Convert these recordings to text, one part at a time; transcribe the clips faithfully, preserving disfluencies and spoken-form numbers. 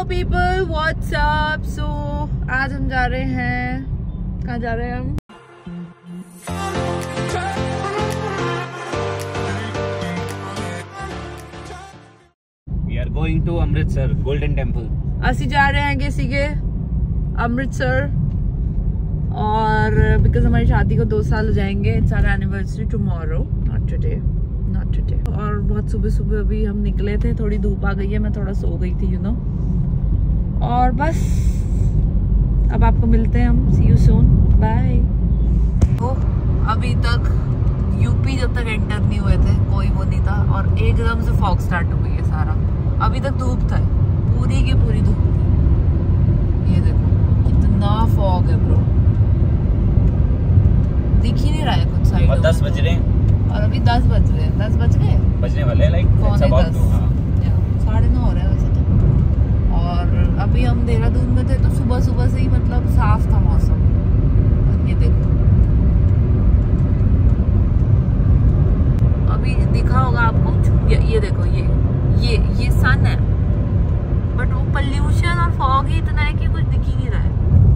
People, what's up. सो आज हम जा रहे हैं, कहाँ जा रहे हैं हम? We are going to Amritsar golden temple. ਅਸੀਂ जा रहे हैं किसी के अमृतसर, और बिकॉज हमारी शादी को दो साल हो जाएंगे। It's our anniversary tomorrow, not today, not today. और बहुत सुबह सुबह अभी हम निकले थे, थोड़ी धूप आ गई है, मैं थोड़ा सो गई थी यू नो। और बस अब आपको मिलते हैं हम। See you soon, bye. तो अभी तक यूपी जब तक एंटर नहीं हुए थे कोई वो नहीं था, और एकदम से फॉग स्टार्ट हो गई है सारा। अभी तक धूप था, पूरी की पूरी धूप थी। ये देखो कितना फॉग है ब्रो, दिख ही नहीं रहा है कुछ साइड। और दस बज रहे हैं, और अभी दस बज रहे हैं, दस बज गए बजने वाले हैं, लाइक पौने दस, साढ़े नौ हो रहे हैं वैसे तो। और अभी हम देहरादून में थे तो सुबह सुबह से ही मतलब साफ था मौसम। और ये देखो अभी दिखा होगा आपको, ये, ये देखो ये ये ये सन है, बट वो पॉल्यूशन और फॉग ही इतना है कि कुछ दिख ही नहीं रहा है।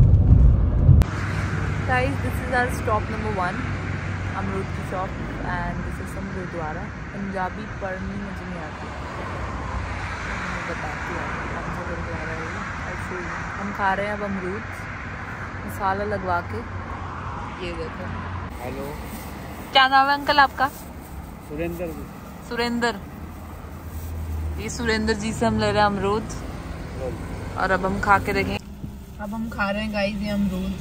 Guys, this is our stop number one, अमरूद की shop, and this is some gurdwara. Punjabi पढ़नी मुझे नहीं आती, मैं बताती हूँ कौन सा गुरुद्वारा है ये। ऐसे हम खा रहे हैं अब अमरूद मसाला लगवा के। ये देखो। हेलो, क्या नाम है अंकल आपका? सुरेंद्र। सुरेंद्र। ये सुरेंद्र जी से हम ले रहे हैं अमरूद, और अब हम खा के देखें। अब हम खा रहे हैं गाइस ये अमरूद।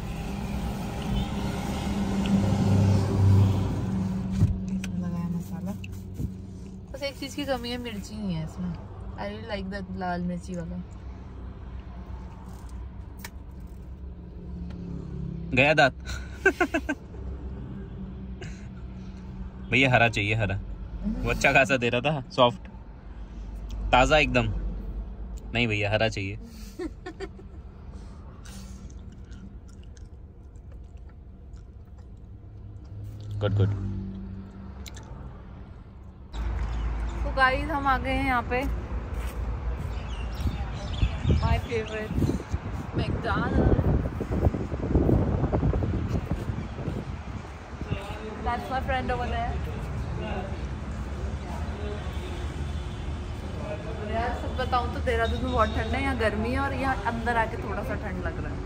लगाया मसाला, बस एक चीज की कमी है, मिर्ची नहीं है इसमें। आई रियली लाइक दैट लाल मिर्ची वाला। गया दांत। भैया हरा चाहिए, हरा। वो अच्छा खासा दे रहा था, सॉफ्ट ताजा एकदम। नहीं भैया हरा चाहिए। Good good. तो गाइस हम आ गए हैं यहाँ पे, my favourite McDonald's. That's my friend over there. यार सच बताऊँ तो देहरादून में बहुत ठंड है, यहाँ गर्मी है, और यहाँ अंदर आके थोड़ा सा ठंड लग रहा है।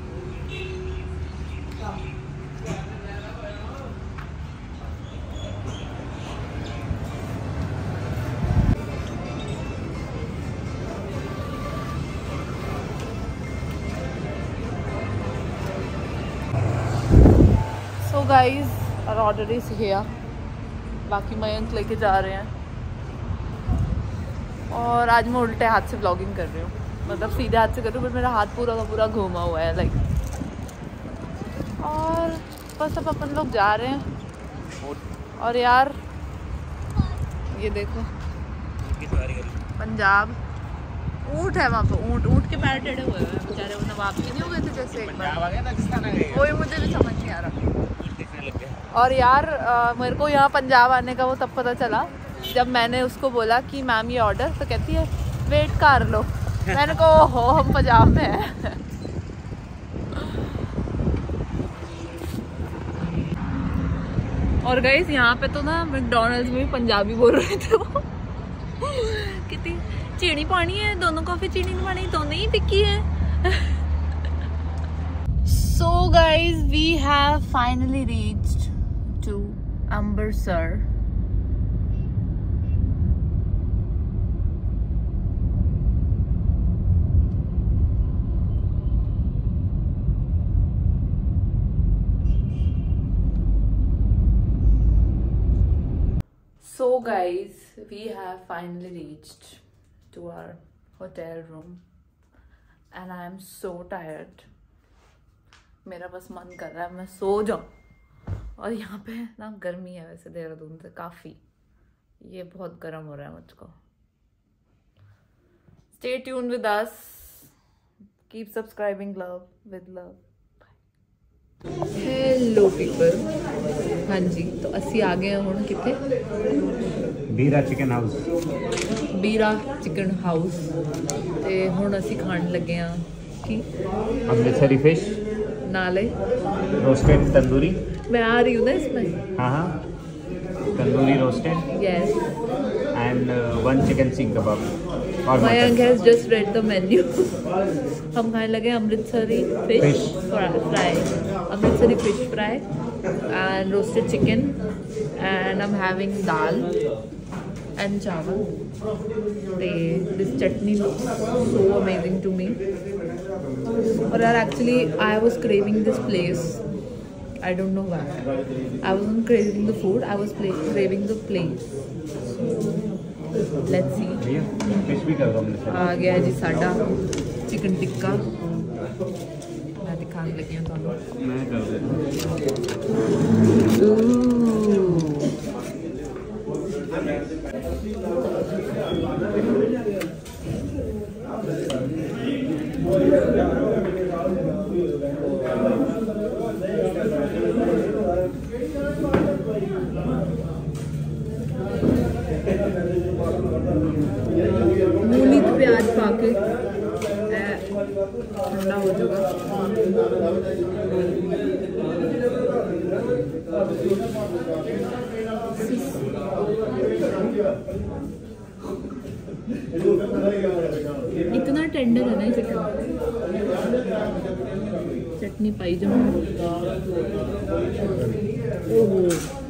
So guys, our order is here. बाकी मयंक लेके जा रहे हैं, और आज मैं उल्टे हाथ से व्लॉगिंग कर रही हूँ, मतलब सीधे हाथ से कर रही हूँ, बट मेरा हाथ पूरा का पूरा घूमा हुआ है लाइक। और बस अब अपन लोग जा रहे हैं। और यार ये देखो पंजाब ऊँट है वहाँ पे, ऊँट ऊँट के पैर टेढ़े हुए हैं बेचारे, वो नवाब के नहीं हो गए थे जैसे एक बार, कोई मुझे भी समझ नहीं आ रहा। और यार आ, मेरे को यहाँ पंजाब आने का वो तब पता चला जब मैंने उसको बोला कि मैम ये ऑर्डर, तो कहती है वेट कर लो। मैंने कहा हो हम पंजाब में हैं। और गाइस यहाँ पे तो ना मैकडॉनल्ड्स में भी पंजाबी बोल रहे थे वो। कितनी चीनी पानी है, दोनों कॉफी चीनी पानी दोनों ही टिक्की है। So guys, we have finally reached to Amritsar. So guys, we have finally reached to our hotel room and I am so tired. मेरा बस मन कर रहा है मैं सो जाऊं। और यहाँ पे ना गर्मी है वैसे देहरादून से काफ़ी, ये बहुत गर्म हो रहा है मुझको। Stay tuned with us. Keep subscribing. Love with love. Hello people, हाँ जी, तो असी आ गए हुण किथे? Beera Chicken House. Beera Chicken House ते हुण असी खाण लगे हाँ की अमृतसरी फिश नाले रोस्टेड तंदूरी। मैं आ रही हूँ ना इसमें। हाँ हाँ tandoori roasted yes and one chicken seekh kebab और Mayank has just read the menu. हम खाने लगे Amritsari fish Fish. Fry Amritsari fish fry and roasted chicken and I am having dal and chawal. This chutney looks so amazing to me. और यार actually I was craving this place, I don't know why. I wasn't craving the food, I was play, craving the place. Let's see. Fish भी कर दो अमृतसरी। आ गया जी साडा chicken tikka. मैं दिखाने लगी हूँ ਤੁਹਾਨੂੰ। मैं कर देता मूली प्याज पाके ठंडा हो जाएगा। इतना टेंडर है ना ये चिकन। चटनी पाई जाओ। ओहो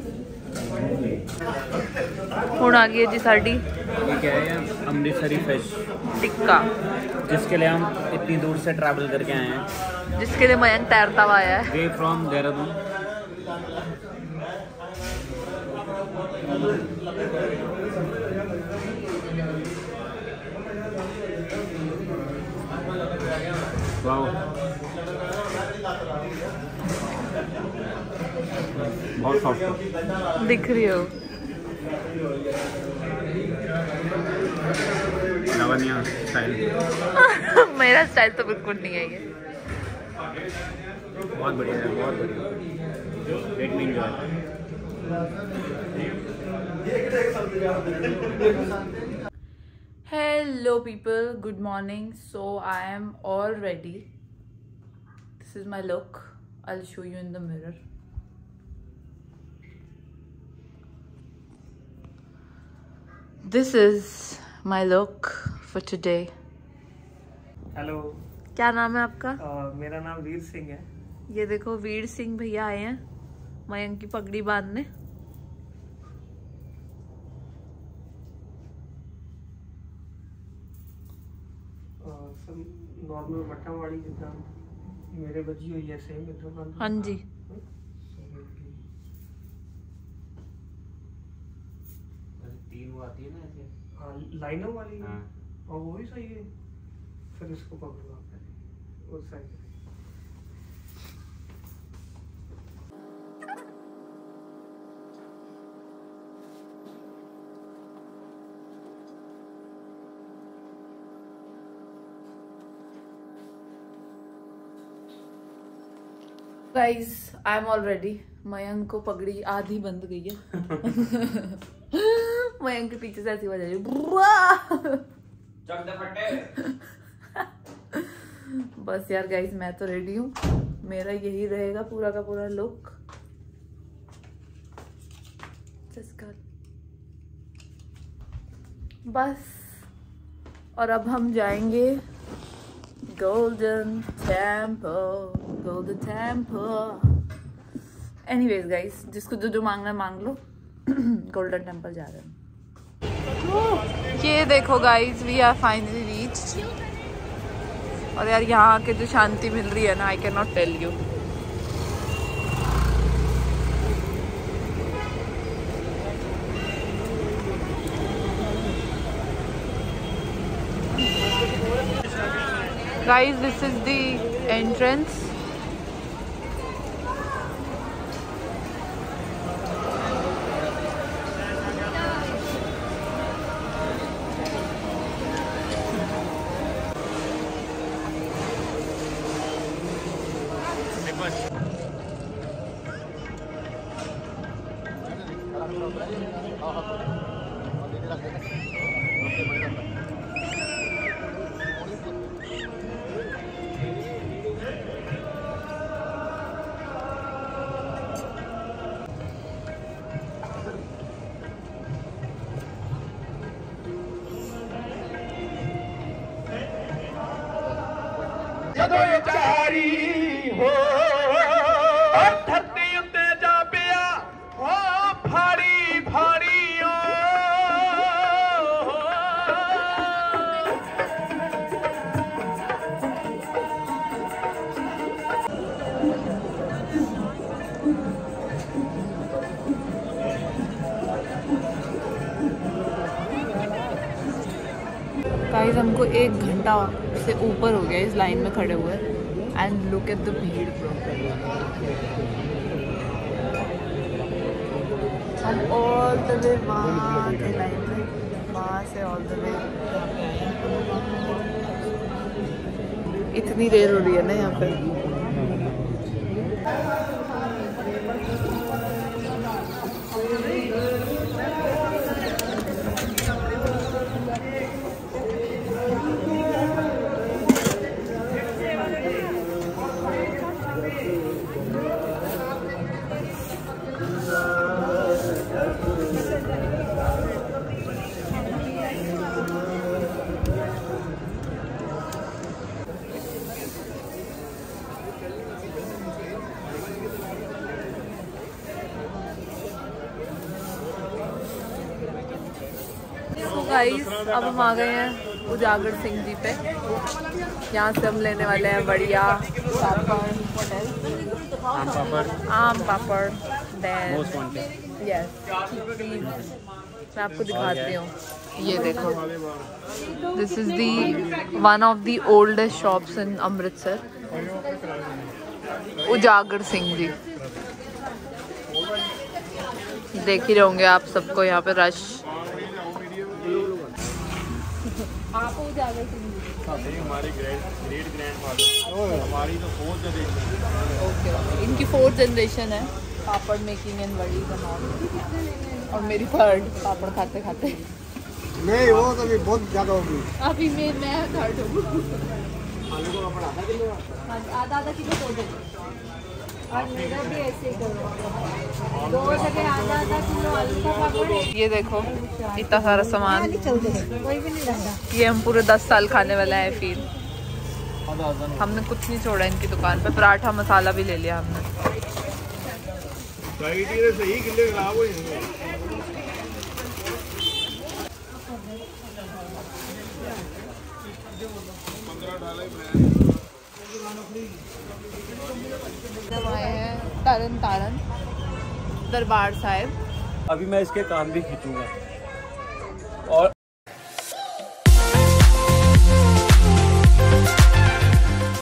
हुण आ गई है जी साड़ी ये क्या है अमृतसरी फिश टिक्का, जिसके लिए हम इतनी दूर से ट्रैवल करके आए हैं। जिसके लिए मयंक तैरता हुआ आया है। Way from Dehradun. वाओ बहुत सॉफ्ट दिख रही हो। लावण्या स्टाइल। मेरा स्टाइल तो बिल्कुल नहीं है ये। बहुत बढ़िया है, बहुत बढ़िया। Let me enjoy. Hello people, good morning. So I am all ready. This is my look. I'll show you in the mirror. This is my look for today. Hello. क्या नाम है आपका? uh, मेरा नाम वीर सिंह है। ये देखो वीर सिंह भैया आए हैं मयंक की पगड़ी बांधने। सब नॉर्मल मट्टावाड़ी जितना मेरे बजी हुई है सेम एकदम। हाँ जी तीन वो आती है ना ऐसे। हाँ लाइनों वाली। हाँ। और वो भी सही है। फिर इसको पकड़ो आप पहले उस side. Guys I am all ready. Mayank को पगड़ी आधी बंद गई है। मयंक के पीछे से ऐसी बज रही है। बस यार गाइस मैं तो रेडी हूँ। मेरा यही रहेगा पूरा का पूरा लुक। बस और अब हम जाएंगे Golden Temple. Golden Temple anyways guys, जिसको जो जो मांगना है मांग लो। गोल्डन टेम्पल जा रहे हैं। ये देखो guys, we are finally reached. और यार यहाँ आके जो शांति मिल रही है ना, I can not tell you. Guys, this is the entrance. ਜਦੋਂ ਉਚਾਰੀ ਹੋ ਧਰਤੀ ਉੱਤੇ ਜਾ ਪਿਆ ਹੋ ਫਾੜੀ ਫਾੜੀ ਓ गाइस हमको एक घंटा से ऊपर हो गया इस लाइन में खड़े हुए and look at the bheed bro. हम ऑल द वे वहाँ के लाइन में वहाँ से ऑल द वे इतनी देर हो रही है ना यहाँ पे। गाइस अब हम आ गए हैं उजागर सिंह जी पे। यहाँ से हम लेने वाले हैं बढ़िया होटल आम पापड़ आम पापड़ देन मोस्ट वांटेड। यस मैं आपको दिखाती हूँ। ये देखो this is the one of the oldest shops in Amritsar. Ujagar Singh जी देख ही रहे होंगे आप सबको यहाँ पे रश। आप उजागर सिंह जी हमारे ग्रेट ग्रेट ग्रैंडफादर हमारी तो फोर्थ जनरेशन। ओके ओके इनकी फोर्थ जनरेशन है पापड़ मेकिंग एंड वड़ी बनाओ और मेरी थर्ड पापड़ खाते खाते। नहीं वो तो भी बहुत ज़्यादा होगी। अभी मैं मैं थर्ड हूँ। आधा आधा किलो दो दे और मेरा भी ऐसे ही करो दो जगह आधा आधा किलो आलू का पापड़। ये देखो इतना सारा सामान कोई भी नहीं रहता। ये हम पूरे दस साल खाने वाला है फिर हमने कुछ नहीं छोड़ा इनकी दुकान पे। पराठा मसाला भी ले लिया हमने। सही किले खराब हो जाएंगे। आए हैं तरन तारन दरबार साहिब। अभी मैं इसके कान भी खींचूंगा और